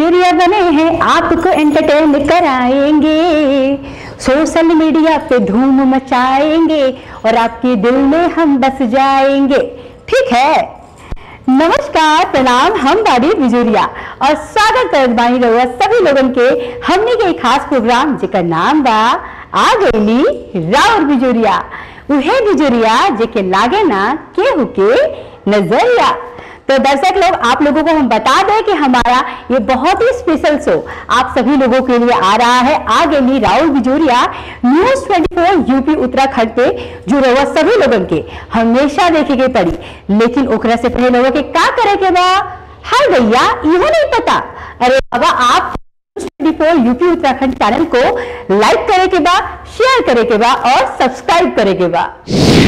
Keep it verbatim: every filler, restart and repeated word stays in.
बिजुरिया बने हैं आपको एंटरटेन कराएंगे, सोशल मीडिया पे धूम मचाएंगे और आपके दिल में हम बस जाएंगे। ठीक है, नमस्कार, प्रणाम, हम बाड़ी बिजुरिया और स्वागत करत बानी रहुआ सभी लोगन के हमने के खास प्रोग्राम जेकर नाम बा आ गईली राउर बिजुरिया। उहे बिजुरिया जेके लागे ना केहू के नजरिया। तो दर्शक लोग, आप लोगों को हम बता दें कि हमारा ये बहुत ही स्पेशल शो आप सभी लोगों के लिए आ रहा है। आ गई राउर बिजुरिया न्यूज चौबीस यूपी उत्तराखंड पे जो रहुआ सभी लोगों के हमेशा देखे के पड़ी, लेकिन ओकरा से पहले लोगों के का करे के बा? हाय भैया, इहो नहीं पता? अरे बाबा, आप चौबीस यूपी उत्तराखंड चैनल को लाइक करे के बा, शेयर करे के बा और सब्सक्राइब करे के बा।